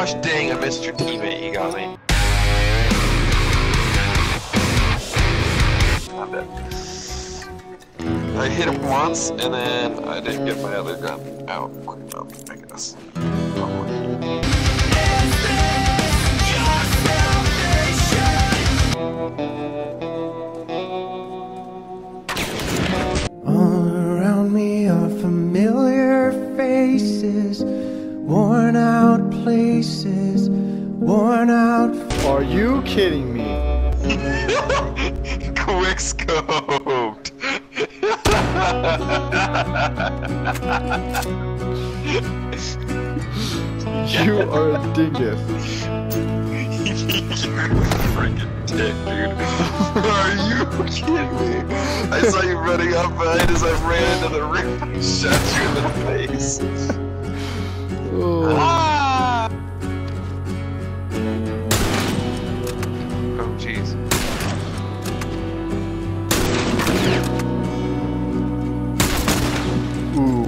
Gosh dang, I missed your teammate, you got me. I'm dead. I hit him once, and then I didn't get my other gun out quick enough, I guess. All around me are familiar faces, worn out places, worn out. Are you kidding me? Quick scoped. You are a dingus. You're a freaking dick, dude. Are you kidding me? I saw you running up behind as I ran into the room and shot you in the face. Oh. Ah! Oh, jeez. Ooh.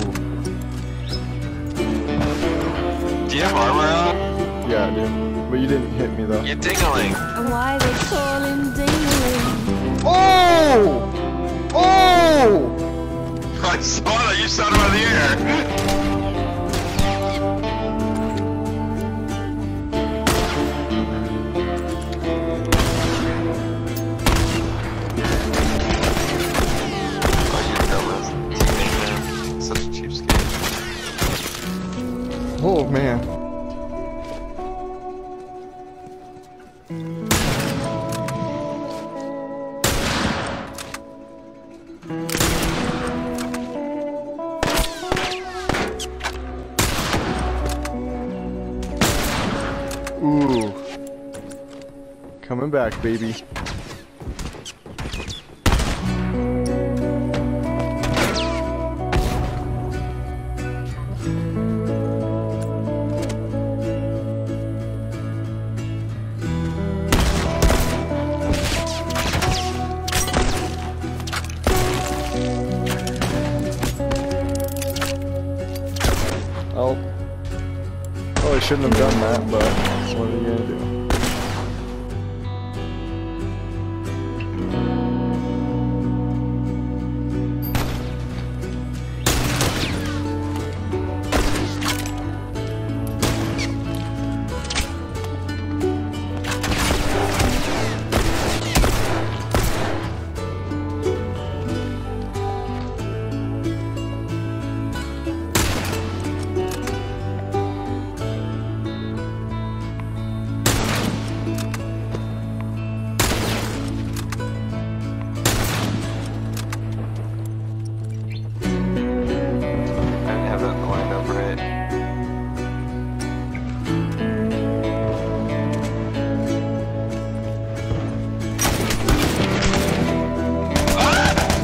Do you have armor on? Yeah, I do. But you didn't hit me though. You're dingling. And why they call him Dingling? Oh! Oh! I saw that. You shot him out of the air. Oh, you dumbass. Such a cheapskate. Oh man. Ooh. Coming back, baby. Oh. Probably shouldn't have done that, but what are you gonna do?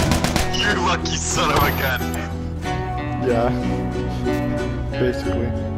Lucky son of a gun. Yeah. Basically.